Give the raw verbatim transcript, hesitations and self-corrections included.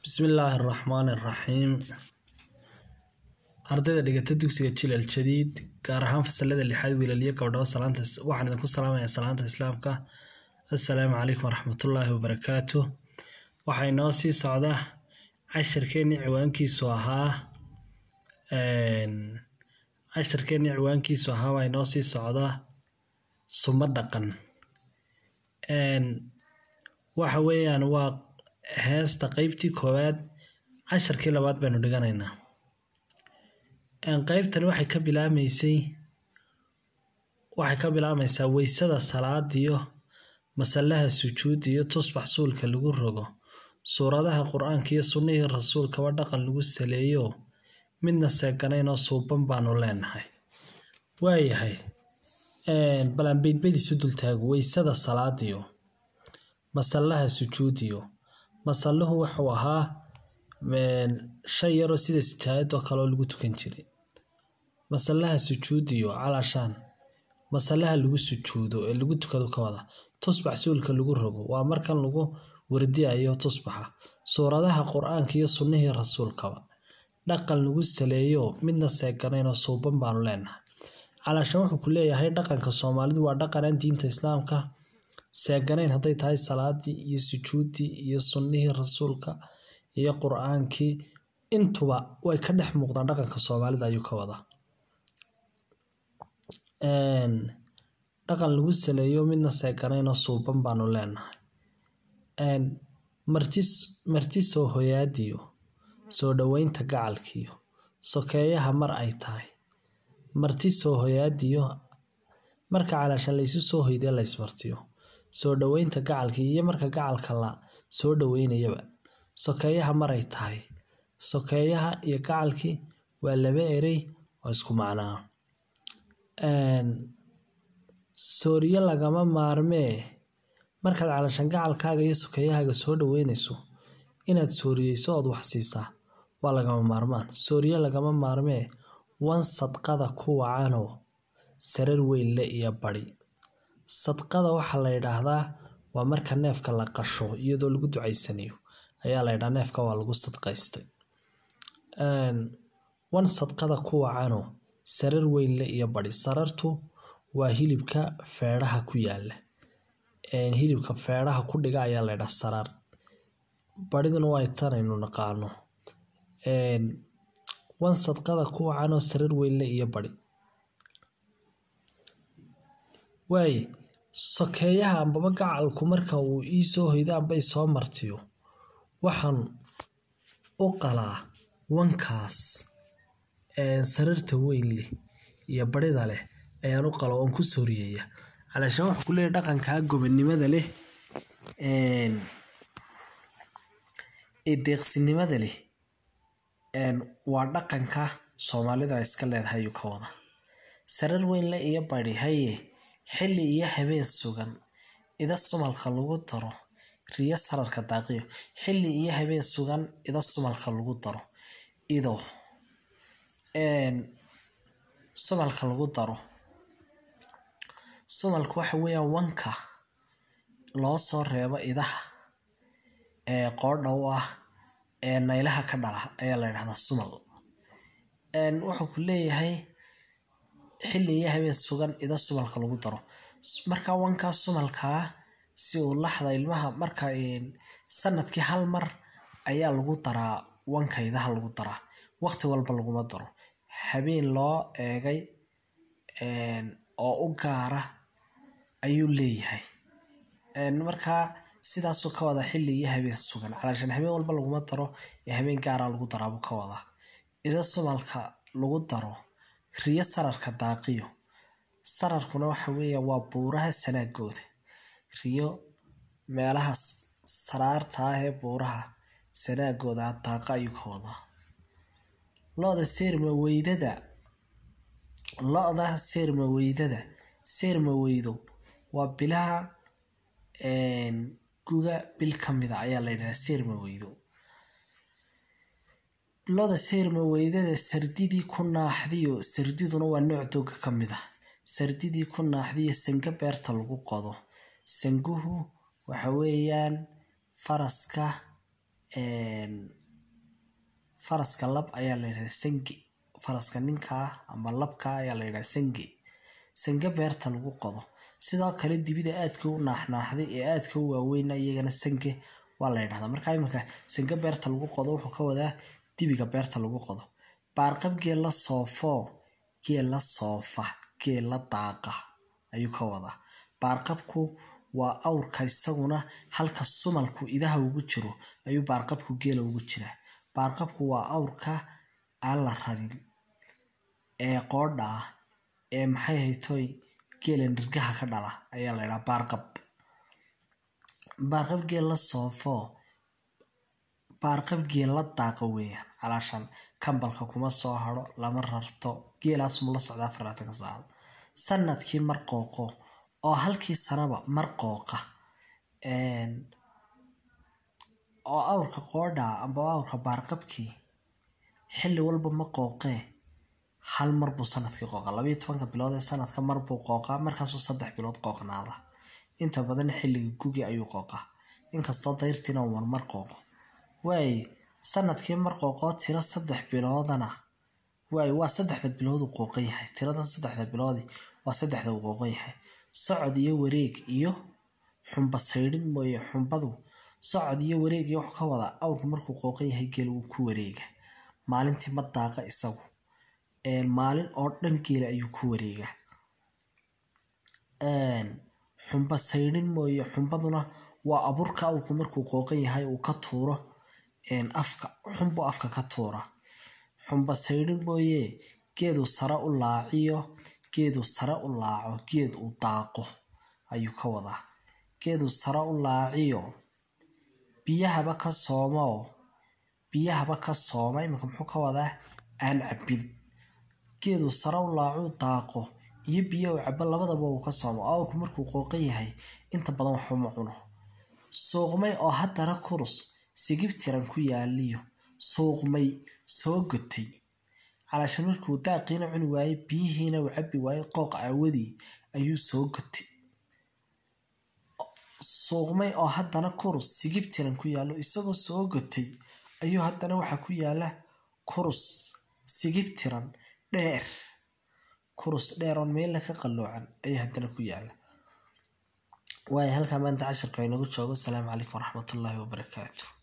بسم الله الرحمن الرحيم ardayda dhigata dugsiga Jilal Jadiid gaar ahaan fasalada lixaad wiilaliye gabdho salaanta waxaan idinku salaamayaa salaanta islaamka assalaamu calaykum waraxmatullaahi wabarakaatuh waxay noo sii socdaa casharkeeni ciwaankiisu ahaa een casharkeeni ciwaankiisu ahaa way noo sii socdaa sumad dhaqan een waxa weeyaan waa heesta qaybtii koowaad casharkii labaad baynu dhiganaynaa een qaybtan waxay ka bilaameysay waxay ka bilaamaysaa weysada salaad iyo masalaha sujuud iyo tusbax suulka lagu rogo suuradaha quraanka iyo sunnada rasuulka waa dhaqan lagu saleeyo midna seeganayno suuban baanu leenahay waayahay een balan beedbeedi sudul taag weysada salaad iyo masalaha sujuud iyo masaluhu wuxuu ahaa een shay yar oo sida sijaayad oo kale lagu tukan jiray masalaha sujuud iyo calaashan masalaha lagu sujuudo ee lagu tukado ka wada tusbax suulka lagu rogo waa markan lagu wardiyayo tusbaxa suuradaha quraanka iyo sunnada rasuulka dhaqan lagu saleeyo midna seeganayno suuban baanu leenahay calaashan wuxuu ku leeyahay dhaqanka Soomaalidu waa dhaqan diinta Islaamka seeganayn haday tahay salaadii iyo sujuudii iyo sunnada rasuulka iyo quraankii intuba way ka dhex muuqdaan dhaqanka Soomaalida ayuu ka wada een dhaqan lagu saleeyo midna seeganayno suuban baanu leenahay een martis martis oo hooyaadiyo soo dhaweynta gacalkiyo sokeeyaha mar ay tahay martis oo hooyaadiyo marka calaashan la isu soo hoyday la ismartiyo soo dhaweynta gacalkiyo iyo marka gacalka la soo dhaweynayaba sokeeyaha mar ay tahay sokeeyaha iyo gacalki waa laba eray oo isku macnaa een sooriyo lagama maarmee marka calaashan gacalkaaga iyo sokeeyahaaga soo dhaweynayso inaad sooriyeyso oo wax siisaa waa lagama maarmaan sooriyo lagama maarmee wan sadqada ku wacano sarar weyn la iyo bari sadqada waxa la yiraahdaa waa marka neefka la qasho iyadoo lagu duceysanayo ayaa la yiraahdaa neefka waa lagu sadqaystay een wan sadqada ku wacano sarar weyn la iyo bari sarartu waa hilibka feeraha ku yaala een hilibka feeraha ku dhiga ayaa la yiraahdaa sarar bariduna way tanaynu naqaano een wan sadqada ku wacano sarar weyn la iyo bari way sokeeyaha amba gacalku marka uu ii soo hoydaan bay soo martiyo waxaan u qalaa wankaas ee sararta weyn leh iyo barida leh ayaan u qalo oo ku sooriyaya calaashan wax ku leeyahay dhaqanka gobonimada leh een edeeqsinimada leh een waa dhaqanka Soomaalida iska leedahay ka wada sarar weyn la iyo bari haye xilli iyo habeen sugan ida sumalka lagu daro riya sararka daaqiyo xilli iyo habeen sugan ida sumalka lagu daro ido een sumalka lagu daro sumalku waxa weeyaan wanka loo soo reebo idaha ee qoodhow ah ee naylaha ka dhala ayaa la yiraahdaa sumal een wuxuu ku leeyahay xilli iyo habeen sugan ida sumalka lagu daro marka wanka sumalka si uu laxda ilmaha marka in sanadkii hal mar ayaa lagu daraa wanka idaha lagu daraa waqti walba lagu ma daro habeen loo eegay een oo u gaara ayuu leeyahay een marka sidaas oo ka wada xilli iyo habeen sugan calaashan habeen walba lagu ma daro ee habeen gaara lagu daraa ka wada ida sumalka lagu daro riya sararka daaqiyo sararkuna waxa weeye waa buuraha sanaagooda riyo meelaha saraarta ah ee buuraha sanaagooda daaqa ayuu ka wada looda seerma weydada looda seerma weydada seerma weydo waa bilaha een guga bil kamida ayaa la yiraahdaa seerma weydo looda seerma weydada sardidii ku naaxdiyo sardiduna waa nooc doog kamid ah sardidii ku naaxdiyo sanga beerta lagu qodo sanguhu waxa weeyaan faraska een faraska lab ayaa la yiraahdaa sangi faraska ninka ama labka ayaa la yiraahdaa sangi sanga beerta lagu qodo sidoo kale dibida aadka u naaxnaaxday ee aadka u waaweyn iyagana sange waa la yiraahdaa marka imika sanga beerta lagu qodo wuxuu ka wadaa dibiga beerta lagu qodo baarqab geel la soofo geel la soofa geel la daaqa ayuu ka wadaa baarqabku waa awrka isaguna halka sumalku idaha ugu jiro ayuu baarqabku geel ugu jiraa baarqabku waa awrka aan la rarin ee qoodha ee maxay haytoy geelan dirgaha ka dhala ayaa la yiraahdaa baarqab baarqab geel la soofo baarqab geel la daaqa weeyaan calaashan kambalka kuma soo haro lama rarto geelaas mu la socdaa afartan saac sanadkii mar qooqo oo halkii sanaba mar qooqa een oo awrka qoodha amba awrka baarqabkii xilli walba ma qooqee hal mar buu sanadkii qooqa laba iyo toban bilood ee sanadka mar buu qooqa markaas uu saddex bilood qooqnaada inta badan xilliga gugi ayuu qooqa inkastoo dayrtina uu mar qooqo way sanadkii mar qooqo tiro saddex biloodana way waa saddexda bilood uu qooqan yahay tiradan saddexda bilood waa saddexda uu qooqan yahay socod iyo wareeg iyo xumba saydhin mooye xumbadu socod iyo wareeg iyo wax ka wada awrku markuu qooqan yahay geel uu ku wareega maalintii ma daaqa isagu ee maalin oo dhan geel ayuu ku wareega een xumba saydhin mooye xumbaduna waa aburka awrku markuu qooqan yahay uu ka tuuro een afka xumbo afka ka tuura xumba saydhin mooye geedu sara u laaciyo geedu sara u laaco geed uu daaqo ayuu ka wadaa geedu sara u laaciyo biyahaba ka soomo biyahaba ka soomay imika muxuu ka wadaa aan cabin geedu sara u laaco daaqo iyo biyo uu cabo labadaba uu ka soomo awrku markuu qooqan yahay inta badan wax uma cuno suuqmay oo haddana kurus sigib tiran ku yaaliyo suuqmay soo gotay calaashan markuu daaqiina cuni waayay biyihiina uu cabi waayay qooq aawadii ayuu soo gotay suuqmay oo haddana kurus sigib tiran ku yaalo isagoo soo gotay ayuu haddana waxa ku yaala kurus sigib tiran dheer kurus dheer oo meel ka qaloocan ayaa haddana ku yaala way halka maanta casharka inagu joogo. Assalaamu calaykum waraxmatullaahi wabarakaatuh.